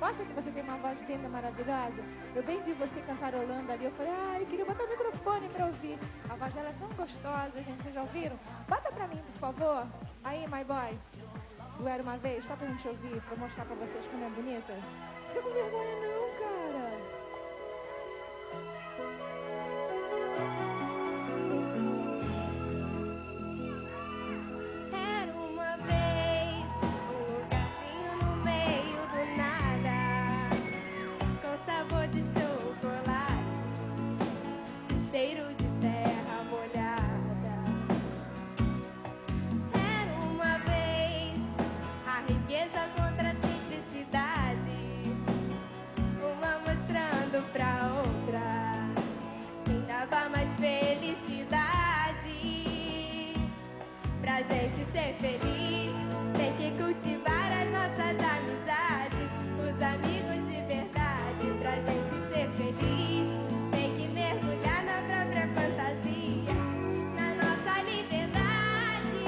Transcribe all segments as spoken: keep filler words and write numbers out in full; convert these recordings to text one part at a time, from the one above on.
não acha que você tem uma voz linda, maravilhosa? Eu bem vi você cantarolando ali, eu falei, ai, eu queria botar o microfone pra ouvir. A voz dela é tão gostosa, gente, vocês já ouviram? Bota pra mim, por favor. Aí, my boy. Do Era Uma Vez, só pra gente ouvir, pra mostrar pra vocês como é bonita. Não fica com vergonha não, cara. Era uma vez um lugarzinho no meio do nada, com sabor de chocolate, cheiro de terra molhada. Era uma vez a riqueza contra a simplicidade, uma mostrando pra outra quem dava mais felicidade. Pra gente ser feliz, tem que cultivar as nossas amizades, os amigos de verdade. Pra gente ser feliz, tem que mergulhar na própria fantasia, na nossa liberdade.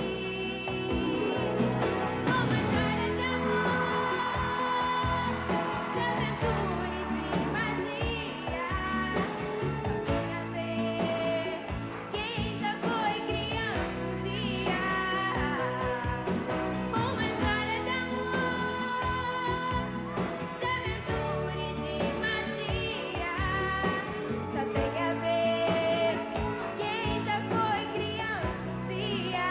Uma história de amor, de aventura e de magia. Só venha ver quem já foi criança um dia. Uma história de amor, de aventura e de magia. Só venha ver quem já foi criança um dia.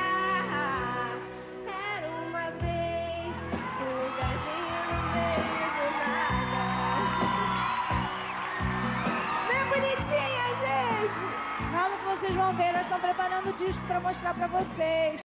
Era uma vez um lugarzinho no meio do nada. Bem bonitinha, gente! Calma que vocês vão ver, nós estamos preparando o disco pra mostrar pra vocês.